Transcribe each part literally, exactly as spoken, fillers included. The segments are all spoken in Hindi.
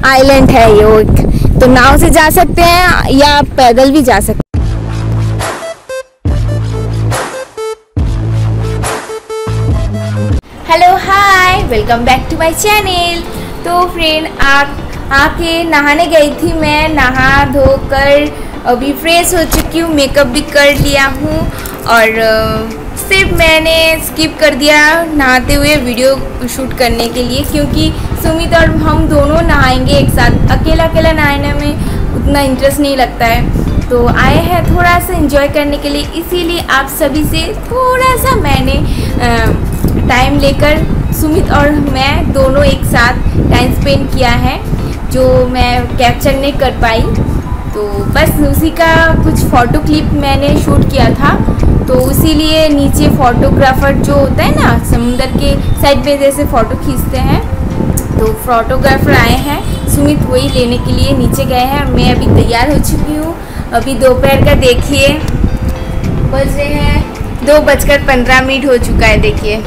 आइलैंड है ये एक, तो नाव से जा सकते हैं या आप पैदल भी जा सकते हैं। Hello hi, welcome back to my channel. तो फ्रेंड आ आके नहाने गई थी मैं, नहा धोकर अभी फ्रेश हो चुकी हूँ, मेकअप भी कर लिया हूँ और सिर्फ मैंने स्किप कर दिया नहाते हुए वीडियो शूट करने के लिए, क्योंकि सुमित और हम दोनों नहाएंगे एक साथ। अकेला अकेला नहाने में उतना इंटरेस्ट नहीं लगता है, तो आए हैं थोड़ा सा एंजॉय करने के लिए, इसीलिए आप सभी से थोड़ा सा मैंने टाइम लेकर सुमित और मैं दोनों एक साथ टाइम स्पेंड किया है, जो मैं कैप्चर नहीं कर पाई। तो बस उसी का कुछ फ़ोटो क्लिप मैंने शूट किया था, तो इसीलिए नीचे फ़ोटोग्राफ़र जो होता है ना समुंदर के साइड पे जैसे फ़ोटो खींचते हैं, तो फोटोग्राफर आए हैं, सुमित वही लेने के लिए नीचे गए हैं। मैं अभी तैयार हो चुकी हूँ। अभी दोपहर का देखिए बज रहे हैं दो बजकर पंद्रह मिनट हो चुका है देखिए,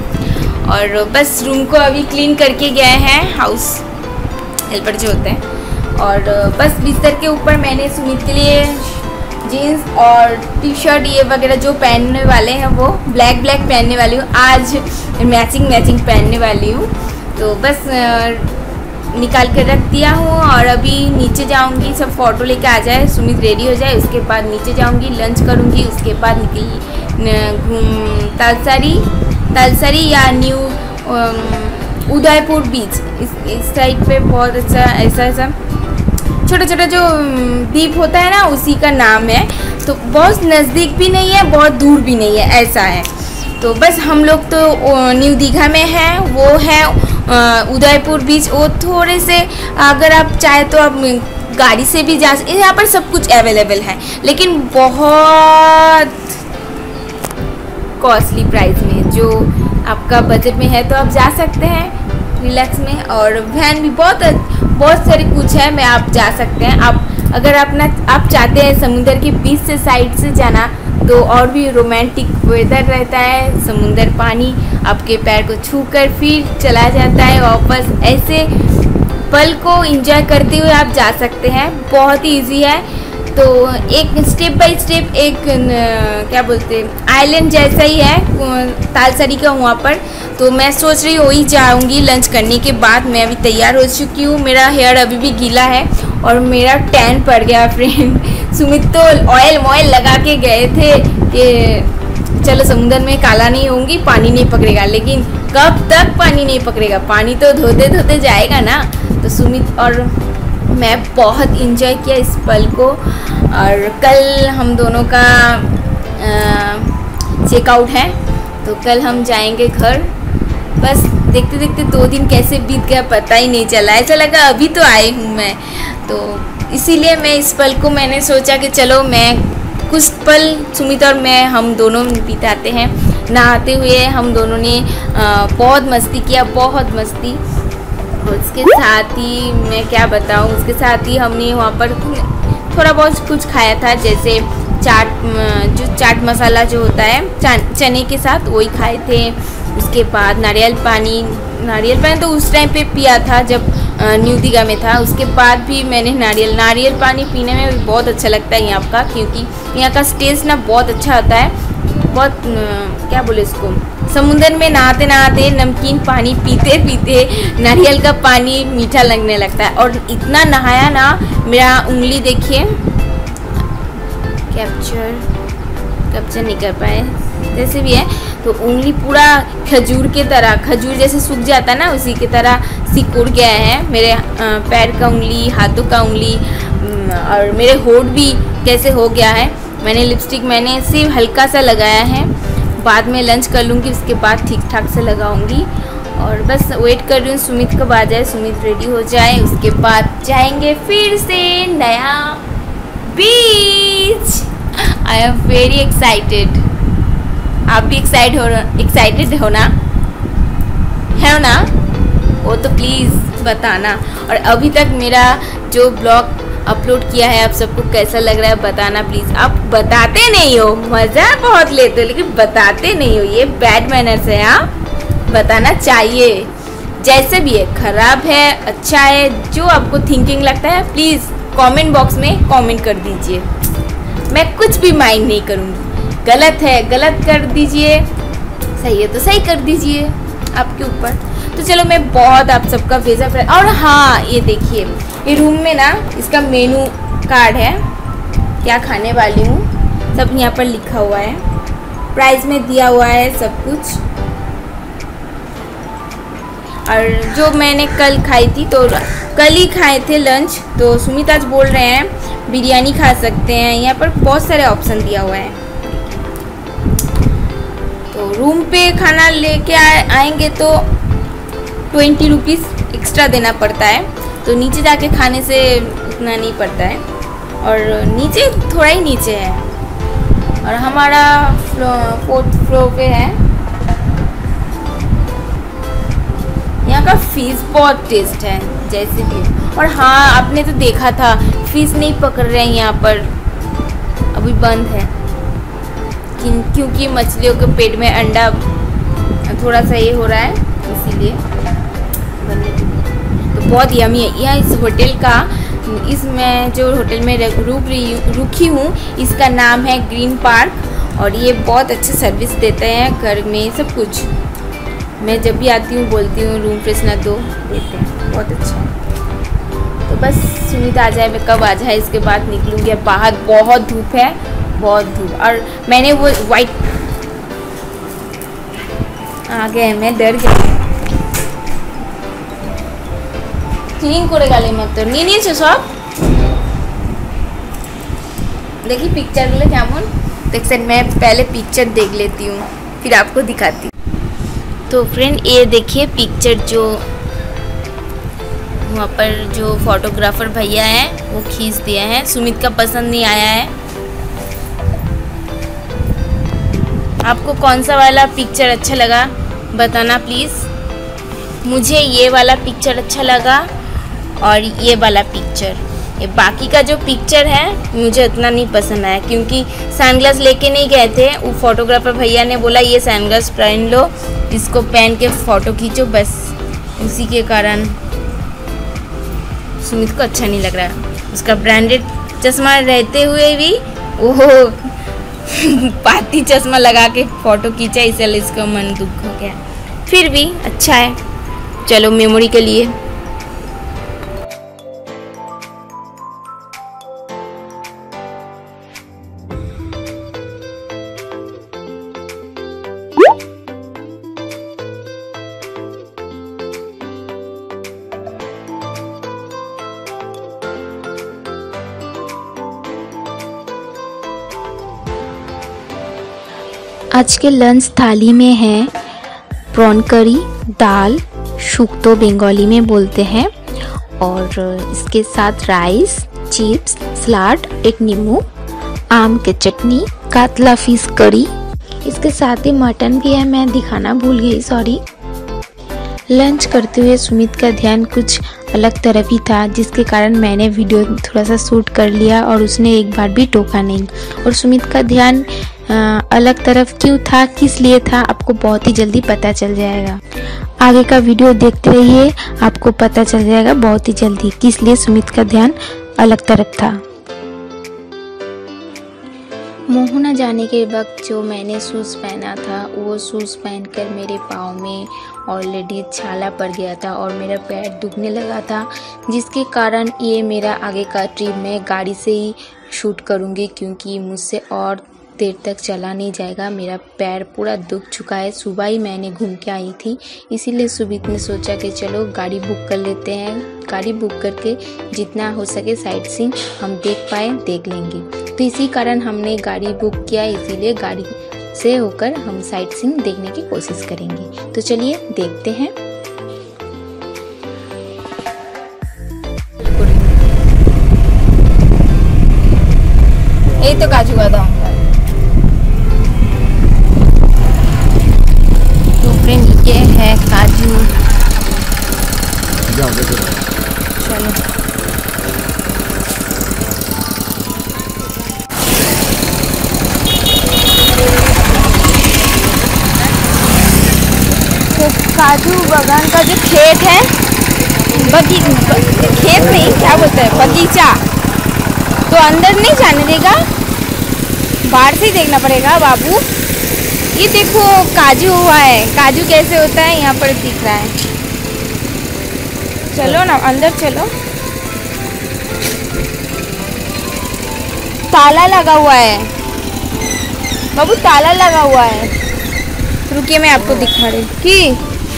और बस रूम को अभी क्लीन करके गए हैं हाउस हेल्पर जो होते हैं, और बस बिस्तर के ऊपर मैंने सुमित के लिए जीन्स और टी शर्ट ये वगैरह जो पहनने वाले हैं वो ब्लैक ब्लैक पहनने वाली हूँ, आज मैचिंग मैचिंग पहनने वाली हूँ। तो बस निकाल कर रख दिया हूँ और अभी नीचे जाऊँगी, सब फ़ोटो लेके आ जाए, सुमित रेडी हो जाए, उसके बाद नीचे जाऊँगी, लंच करूँगी, उसके बाद निकल तालसारी तालसारी या न्यू उदयपुर बीच, इस इस साइड पे बहुत अच्छा ऐसा ऐसा छोटा छोटा जो द्वीप होता है ना, उसी का नाम है। तो बहुत नज़दीक भी नहीं है, बहुत दूर भी नहीं है, ऐसा है। तो बस हम लोग तो न्यू दीघा में हैं, वो है उदयपुर बीच। वो थोड़े से अगर आप चाहे तो आप गाड़ी से भी जा सकते, यहाँ पर सब कुछ अवेलेबल है, लेकिन बहुत कॉस्टली प्राइस में, जो आपका बजट में है तो आप जा सकते हैं रिलैक्स में। और वैन भी बहुत बहुत सारे कुछ है, मैं आप जा सकते हैं। आप अगर अपना आप चाहते हैं समुंदर के बीच से साइड से जाना, तो और भी रोमांटिक वेदर रहता है, समुंदर पानी आपके पैर को छूकर फिर चला जाता है वापस, ऐसे पल को एंजॉय करते हुए आप जा सकते हैं। बहुत ही इजी है, तो एक स्टेप बाय स्टेप एक क्या बोलते हैं आइलैंड जैसा ही है तालसारी का वहाँ पर। तो मैं सोच रही हूँ वही जाऊँगी लंच करने के बाद। मैं अभी तैयार हो चुकी हूँ, मेरा हेयर अभी भी गीला है और मेरा टैन पड़ गया फ्रेंड। सुमित तो ऑयल मॉयल लगा के गए थे कि चलो समुद्र में काला नहीं होंगी, पानी नहीं पकड़ेगा, लेकिन कब तक पानी नहीं पकड़ेगा, पानी तो धोते धोते जाएगा ना। तो सुमित और मैं बहुत इंजॉय किया इस पल को, और कल हम दोनों का चेकआउट है, तो कल हम जाएंगे घर। बस देखते देखते दो दिन कैसे बीत गया पता ही नहीं चला, ऐसा लगा अभी तो आई हूँ मैं। तो इसीलिए मैं इस पल को मैंने सोचा कि चलो मैं कुछ पल सुमित और मैं हम दोनों बिताते हैं। नहाते हुए हम दोनों ने आ, बहुत मस्ती किया, बहुत मस्ती। उसके साथ ही मैं क्या बताऊँ, उसके साथ ही हमने वहाँ पर थोड़ा बहुत कुछ खाया था, जैसे चाट, जो चाट मसाला जो होता है चने के साथ वही खाए थे। उसके बाद नारियल पानी नारियल पानी तो उस टाइम पे पिया था जब न्यू दीघा में था। उसके बाद भी मैंने नारियल नारियल पानी पीने में भी बहुत अच्छा लगता है यहाँ का, क्योंकि यहाँ का टेस्ट ना बहुत अच्छा होता है। बहुत क्या बोले इसको, समुद्र में नहाते नहाते नमकीन पानी पीते पीते नारियल का पानी मीठा लगने लगता है। और इतना नहाया ना, मेरा उंगली देखिए, कैप्चर कैप्चर नहीं कर पाए, जैसे भी है, तो उंगली पूरा खजूर के तरह, खजूर जैसे सूख जाता है ना, उसी की तरह सिकुड़ गया है मेरे पैर का उंगली, हाथों का उंगली, और मेरे होठ भी कैसे हो गया है। मैंने लिपस्टिक मैंने सिर्फ हल्का सा लगाया है, बाद में लंच कर लूँगी, उसके बाद ठीक ठाक से लगाऊंगी। और बस वेट कर रही हूँ सुमित कब आ जाए, सुमित रेडी हो जाए, उसके बाद जाएंगे फिर से नया beach. I am very excited. आप भी एक्साइट हो एक्साइटेड हो ना, है ना? वो तो प्लीज़ बताना। और अभी तक मेरा जो ब्लॉग अपलोड किया है आप सबको कैसा लग रहा है बताना प्लीज़। आप बताते नहीं हो, मज़ा बहुत लेते हो लेकिन बताते नहीं हो, ये बैड मैनर्स है। आप बताना चाहिए। जैसे भी है, खराब है अच्छा है, जो आपको थिंकिंग लगता है प्लीज़ कमेंट बॉक्स में कमेंट कर दीजिए। मैं कुछ भी माइंड नहीं करूँगी। गलत है गलत कर दीजिए, सही है तो सही कर दीजिए, आपके ऊपर। तो चलो मैं बहुत आप सबका भेजा। और हाँ ये देखिए, ये रूम में ना इसका मेनू कार्ड है, क्या खाने वाली हूँ सब यहाँ पर लिखा हुआ है, प्राइस में दिया हुआ है सब कुछ। और जो मैंने कल खाई थी, तो कल ही खाए थे लंच, तो सुमित आज बोल रहे हैं बिरयानी खा सकते हैं। यहाँ पर बहुत सारे ऑप्शन दिया हुआ है। तो रूम पे खाना लेके आएंगे तो ट्वेंटी रुपीज़ एक्स्ट्रा देना पड़ता है, तो नीचे जाके खाने से उतना नहीं पड़ता है। और नीचे थोड़ा ही नीचे है, और हमारा फोर्थ फ्लोर पे है। यहाँ का फिश बहुत टेस्ट है जैसे भी। और हाँ आपने तो देखा था फिश नहीं पकड़ रहे हैं यहाँ पर, अभी बंद है, क्योंकि मछलियों के पेट में अंडा थोड़ा सा ये हो रहा है, इसीलिए बनने के लिए। तो बहुत यमी है यह इस होटल का। इसमें जो होटल में रुक रही रुकी हूँ इसका नाम है ग्रीन पार्क, और ये बहुत अच्छे सर्विस देते हैं घर में सब कुछ। मैं जब भी आती हूँ बोलती हूँ रूम फ्रेशनर दो, देते हैं, बहुत अच्छा है। तो बस सुमित आ जाए, मैं कब आ जाए इसके बाद निकलूँगी। बाहर बहुत धूप है, बहुत धूप। और मैंने वो वाइट आ गए, मैं डर गई। क्लीन करे गाले मत तो नहीं नहीं सब देखी पिक्चर ले केमन देख। मैं पहले पिक्चर देख लेती हूँ फिर आपको दिखाती हूँ। तो फ्रेंड ये देखिए पिक्चर, जो वहाँ पर जो फोटोग्राफर भैया हैं वो खींच दिया है। सुमित का पसंद नहीं आया है। आपको कौन सा वाला पिक्चर अच्छा लगा बताना प्लीज़। मुझे ये वाला पिक्चर अच्छा लगा और ये वाला पिक्चर। ये बाकी का जो पिक्चर है मुझे उतना नहीं पसंद आया, क्योंकि सनग्लास लेके नहीं गए थे। वो फोटोग्राफर भैया ने बोला ये सनग्लास पहन लो, इसको पहन के फ़ोटो खींचो, बस उसी के कारण सुमित को अच्छा नहीं लग रहा। उसका ब्रांडेड चश्मा रहते हुए भी वो पाती चश्मा लगा के फ़ोटो खींचा, इसलिए इसका मन दुख हो गया। फिर भी अच्छा है, चलो मेमोरी के लिए। आज के लंच थाली में है प्रॉन करी, दाल, शुक्तो बंगाली में बोलते हैं, और इसके साथ राइस, चिप्स, सलाद, एक नींबू, आम के चटनी, कातला फिश करी। इसके साथ ही मटन भी है, मैं दिखाना भूल गई, सॉरी। लंच करते हुए सुमित का ध्यान कुछ अलग तरफ ही था, जिसके कारण मैंने वीडियो थोड़ा सा शूट कर लिया और उसने एक बार भी टोका नहीं। और सुमित का ध्यान आ, अलग तरफ क्यों था, किस लिए था, आपको बहुत ही जल्दी पता चल जाएगा। आगे का वीडियो देखते रहिए, आपको पता चल जाएगा बहुत ही जल्दी किस लिए सुमित का ध्यान अलग तरफ था। मोहना जाने के वक्त जो मैंने शूज़ पहना था, वो शूज़ पहनकर मेरे पाँव में ऑलरेडी छाला पड़ गया था और मेरा पैर दुखने लगा था, जिसके कारण ये मेरा आगे का ट्रिप मैं गाड़ी से ही शूट करूँगी, क्योंकि मुझसे और देर तक चला नहीं जाएगा। मेरा पैर पूरा दुख चुका है, सुबह ही मैंने घूम के आई थी, इसीलिए सुमित ने सोचा कि चलो गाड़ी बुक कर लेते हैं। गाड़ी बुक करके जितना हो सके साइट सीइंग हम देख पाए देख लेंगे। तो इसी कारण हमने गाड़ी बुक किया, इसीलिए गाड़ी से होकर हम साइट सीइंग देखने की कोशिश करेंगे। तो चलिए देखते हैं। ये तो काजू बादाम। तो फ्रेंड ये है काजू। चलो तो काजू बागान का जो खेत है, बगी खेत नहीं क्या बोलते हैं, बगीचा, तो अंदर नहीं जाने देगा, बाहर से ही देखना पड़ेगा बाबू। ये देखो काजू हुआ है, काजू कैसे होता है यहाँ पर दिख रहा है। चलो ना अंदर चलो। ताला लगा हुआ है बाबू, ताला लगा हुआ है। रुकिए मैं आपको दिखा रही कि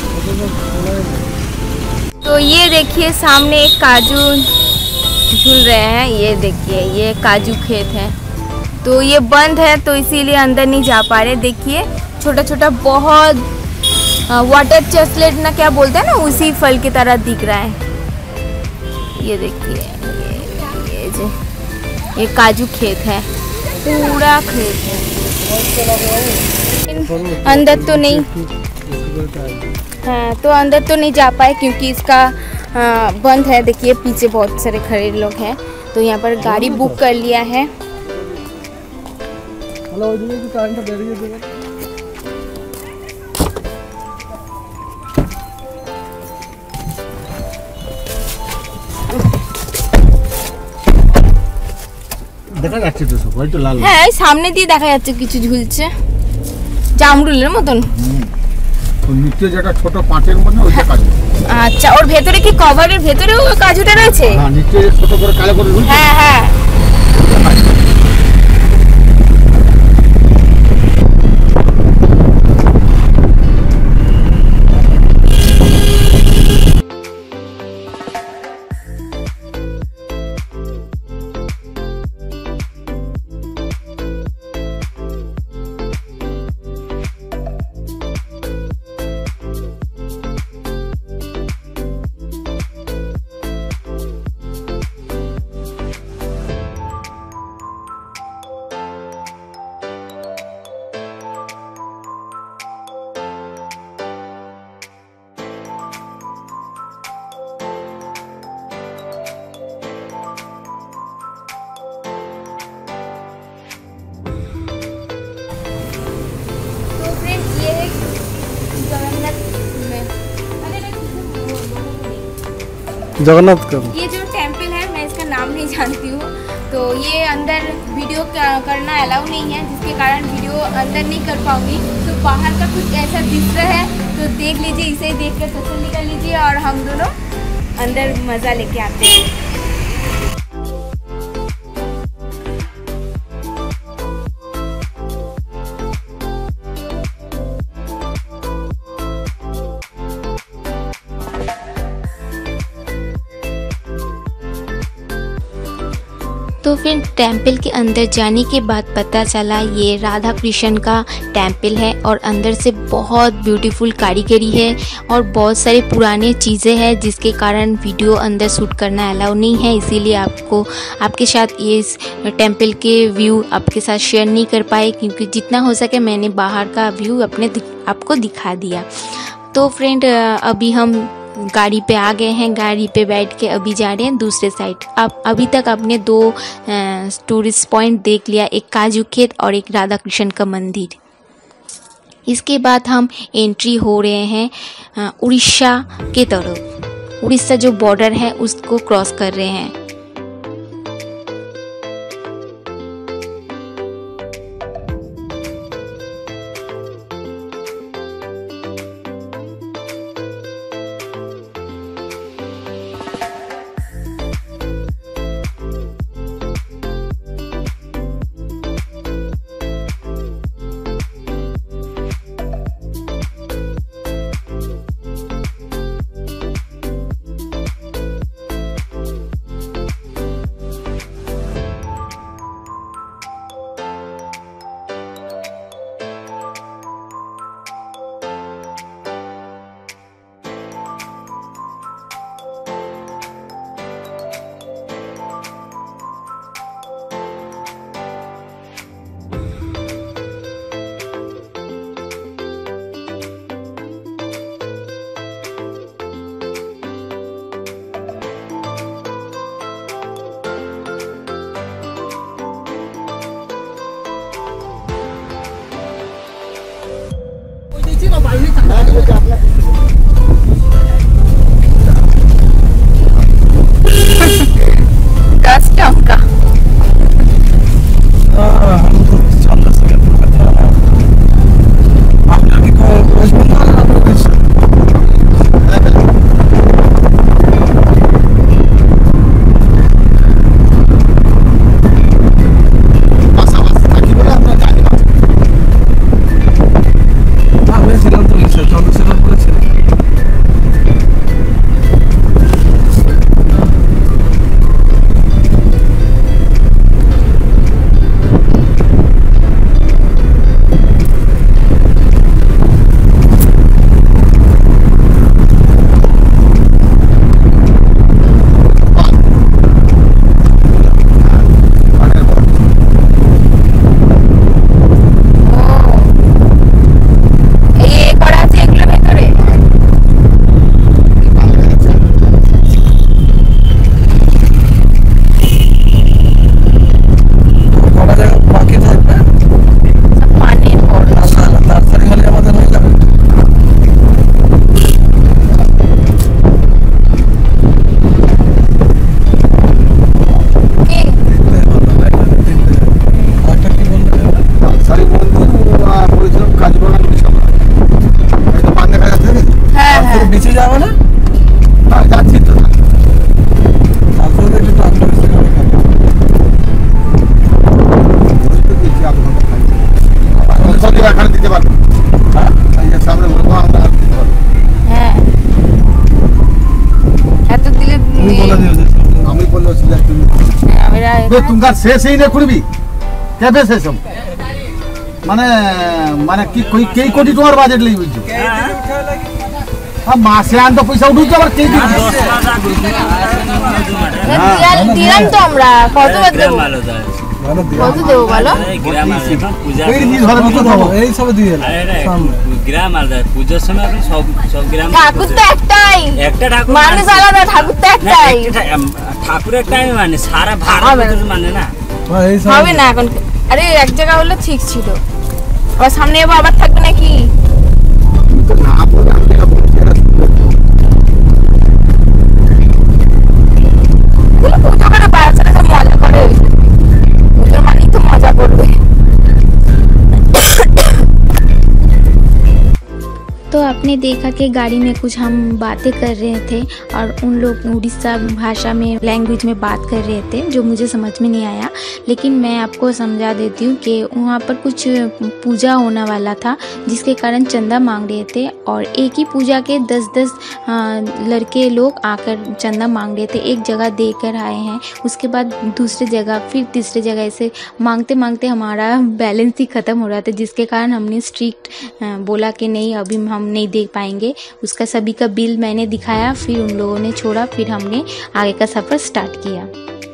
तो ये देखिए सामने एक काजू झूल रहे हैं। ये देखिए ये काजू खेत है, तो ये बंद है तो इसीलिए अंदर नहीं जा पा रहे। देखिए छोटा छोटा बहुत वाटर चॉकलेट ना क्या बोलते हैं ना, उसी फल की तरह दिख रहा है। ये देखिए ये, ये जो ये काजू खेत है, पूरा खेत है। अंदर तो नहीं, हाँ तो अंदर तो नहीं जा पाए क्योंकि इसका आ, बंद है। देखिए पीछे बहुत सारे खड़े लोग हैं, तो यहाँ पर गाड़ी बुक कर लिया है। দেখা যাচ্ছে তো সব, হয়তো লাল। হ্যাঁ সামনে দিয়ে দেখা যাচ্ছে কিছু ঝুলছে জামরুলের মতন। তো নিচে যেটা ছোট পাঁচের মধ্যে ওইটা কাজু। আচ্ছা, ওর ভেতরে কি কভারের ভেতরেও কাজুটা রয়েছে? হ্যাঁ নিচে ছোট করে কালো করে ঝুলছে। হ্যাঁ হ্যাঁ जगन्नाथ का ये जो टेम्पल है मैं इसका नाम नहीं जानती हूँ, तो ये अंदर वीडियो करना अलाउ नहीं है, जिसके कारण वीडियो अंदर नहीं कर पाऊंगी। तो बाहर का कुछ ऐसा दृश्य है तो देख लीजिए, इसे देख कर तसल्ली कर लीजिए और हम दोनों अंदर मज़ा लेके आते हैं। तो फिर टेम्पल के अंदर जाने के बाद पता चला ये राधा कृष्ण का टेम्पल है और अंदर से बहुत ब्यूटीफुल कारीगरी है और बहुत सारे पुराने चीज़ें हैं, जिसके कारण वीडियो अंदर शूट करना अलाउ नहीं है। इसीलिए आपको आपके साथ ये इस टेम्पल के व्यू आपके साथ शेयर नहीं कर पाए, क्योंकि जितना हो सके मैंने बाहर का व्यू अपने आपको दिखा दिया। तो फ्रेंड अभी हम गाड़ी पे आ गए हैं, गाड़ी पे बैठ के अभी जा रहे हैं दूसरे साइड। अब अभी तक आपने दो टूरिस्ट पॉइंट देख लिया, एक काजू खेत और एक राधा कृष्ण का मंदिर। इसके बाद हम एंट्री हो रहे हैं उड़ीसा के तरफ। उड़ीसा जो बॉर्डर है उसको क्रॉस कर रहे हैं। আমি বলছি যে তুমি বে তোমার শেষ এই না করবি কেবে শেষ হবে মানে মানে কি কই কেই কোটি তোমার বাজেট লাগি বুঝছো হ্যাঁ মাসে আন তো পয়সা উঠুছ আবার কেই দিন দিলাম তো আমরা কত বাদ দেব কত দেব বলো গ্রাম আছে পূজা এই জিনিস ভালো মতো দাও এই সব দিয়ে গ্রাম আলাদা পূজার সময় আপনি সব সব গ্রাম ঠাকুর তো একটাই একটা ঠাকুর মানুষ আলাদা ঠাকুর তো একটাই ঠাকুর একটাই মানে সারা ভারত মানে না এই সব হবে না এখন আরে এক জায়গা হলে ঠিক ছিল আবার সামনে এবার আবার থাকবে নাকি না বলে আমি এটা বলছি এটা পুজো করে বাচ্চারা সব মজা করে পুজোর মানেই তো মজা করবে। तो आपने देखा कि गाड़ी में कुछ हम बातें कर रहे थे और उन लोग उड़ीसा भाषा में लैंग्वेज में बात कर रहे थे जो मुझे समझ में नहीं आया, लेकिन मैं आपको समझा देती हूँ कि वहाँ पर कुछ पूजा होने वाला था जिसके कारण चंदा मांग रहे थे और एक ही पूजा के दस दस लड़के लोग आकर चंदा मांग रहे थे। एक जगह देकर आए हैं, उसके बाद दूसरी जगह फिर तीसरी जगह ऐसे मांगते मांगते हमारा बैलेंस ही ख़त्म हो रहा था, जिसके कारण हमने स्ट्रिक्ट बोला कि नहीं अभी हम नहीं दे पाएंगे। उसका सभी का बिल मैंने दिखाया, फिर उन लोगों ने छोड़ा, फिर हमने आगे का सफ़र स्टार्ट किया।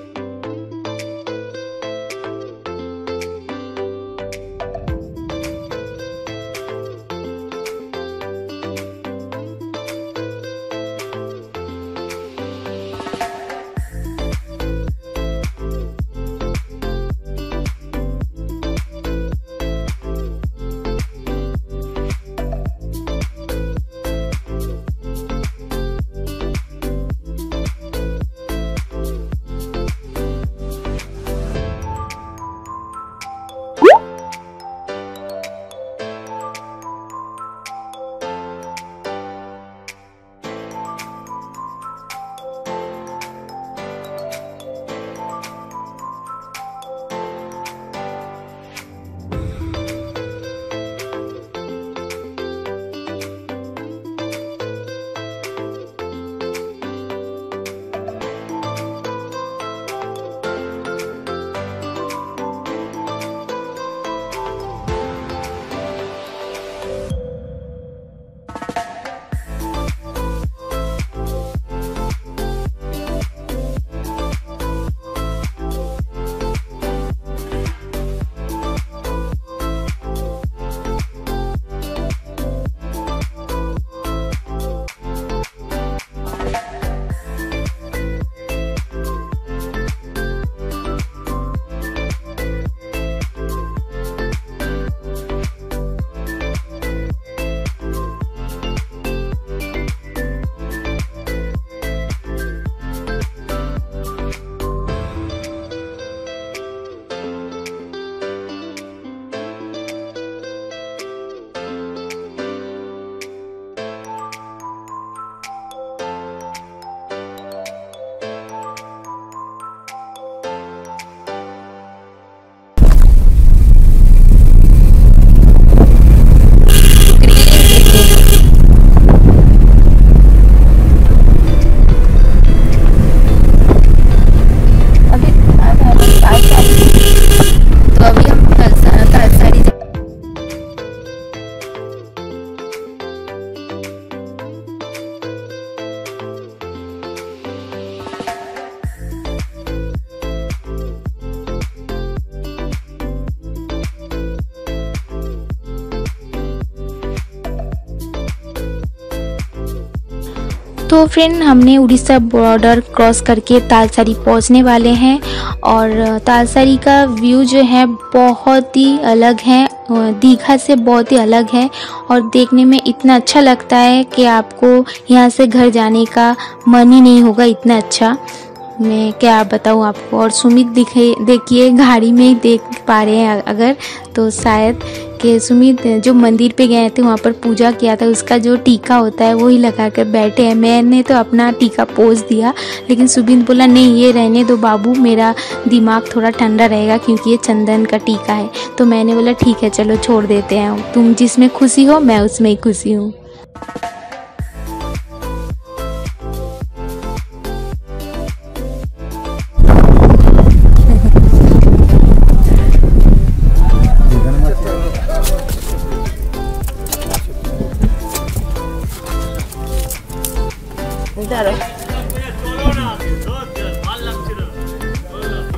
तो फ्रेंड हमने उड़ीसा बॉर्डर क्रॉस करके तालसारी पहुंचने वाले हैं और तालसारी का व्यू जो है बहुत ही अलग है, दीघा से बहुत ही अलग है और देखने में इतना अच्छा लगता है कि आपको यहाँ से घर जाने का मन ही नहीं होगा, इतना अच्छा। मैं क्या बताऊँ आपको। और सुमित दिखे देखिए गाड़ी में ही देख पा रहे हैं अगर तो शायद कि सुमित जो मंदिर पे गए थे वहाँ पर पूजा किया था, उसका जो टीका होता है वही लगा कर बैठे हैं। मैंने तो अपना टीका पोज दिया, लेकिन सुमित बोला नहीं ये रहने दो बाबू, मेरा दिमाग थोड़ा ठंडा रहेगा क्योंकि ये चंदन का टीका है। तो मैंने बोला ठीक है चलो छोड़ देते हैं, तुम जिसमें खुशी हो मैं उसमें ही खुशी हूँ।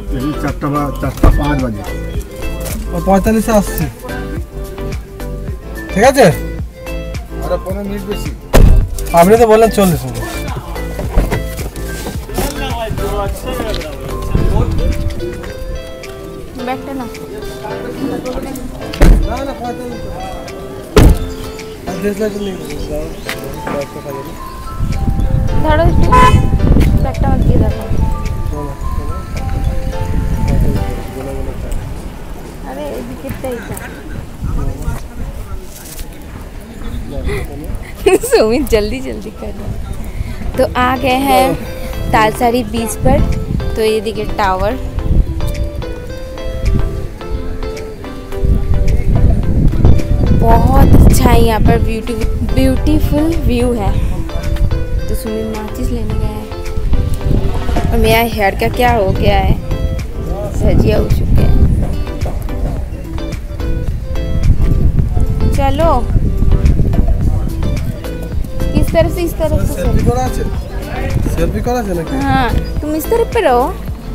এই চারটা বা চারটা পাঁচ বাজে আর পঁয়তাল্লিশে আসছি, ঠিক আছে? আরে পনেরো মিনিট বেশি। আপনি তো বললেন চল্লিশ মিনিট। ব্যাগটা না না না পঁয়তাল্লিশ আর দেশ লাগে নেই। ধরো একটু ব্যাগটা আমার দিয়ে দেখো। अरे सुमित जल्दी जल्दी कर रहा। तो आ गए हैं तालसारी बीच पर। तो ये देखिए टावर, बहुत अच्छा है यहाँ पर, ब्यूटी ब्यूटीफुल व्यू है। तो सुमित माचिस लेने गया है और मेरा हेयर का क्या हो गया है, सजिया हो चुके हैं। चलो इस तरफ से, इस तरफ से সেলফি করা আছে, সেলফি করা আছে নাকি? हाँ तुम इस तरफ पे रहो।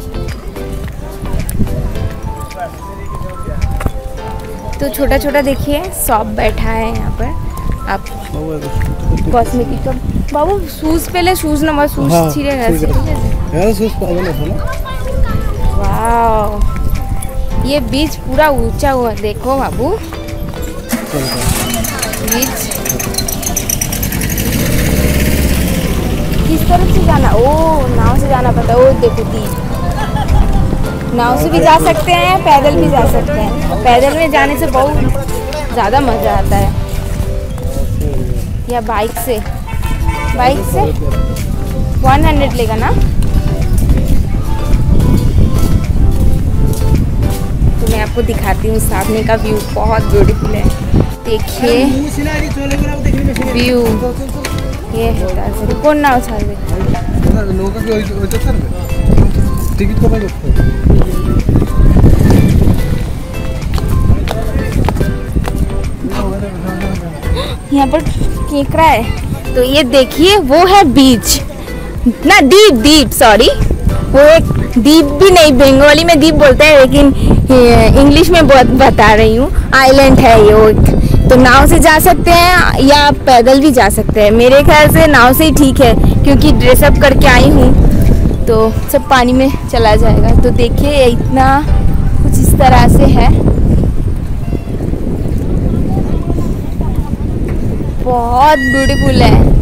तो छोटा छोटा देखिए शॉप बैठा है यहाँ पर। आप कॉस्मेटिक का बाबू शूज पहले शूज नंबर शूज हाँ, छिड़ेगा। ठीक है। यार सूज पागल है ना। वाओ ये बीच पूरा ऊंचा हुआ, देखो बाबू बीच। किस तरफ से जाना? ओ नाव से जाना पड़ता है। ओ देखो दीप, नाव से भी जा सकते हैं, पैदल भी जा सकते हैं। पैदल में जाने से बहुत ज़्यादा मज़ा आता है, या बाइक से। बाइक से वन हंड्रेड लेगा ना। तो मैं आपको दिखाती हूँ सामने का व्यू, बहुत ब्यूटीफुल है। देखिए व्यू, ये है तालसारी। कौन नाव ছাড়বে? নৌকা কি ওইটা ছাড়বে? টিকিট কোথায় করতে হবে? यहाँ पर केकड़ा है। तो ये देखिए वो है बीच ना, द्वीप द्वीप सॉरी, वो एक द्वीप भी नहीं, बंगाली में द्वीप बोलते हैं लेकिन इंग्लिश में बता रही हूँ। आइलैंड है ये एक। तो नाव से जा सकते हैं या पैदल भी जा सकते हैं। मेरे ख्याल से नाव से ही ठीक है क्योंकि ड्रेसअप करके आई हूँ तो सब पानी में चला जाएगा। तो देखिए इतना कुछ इस तरह से है, बहुत ब्यूटीफुल है।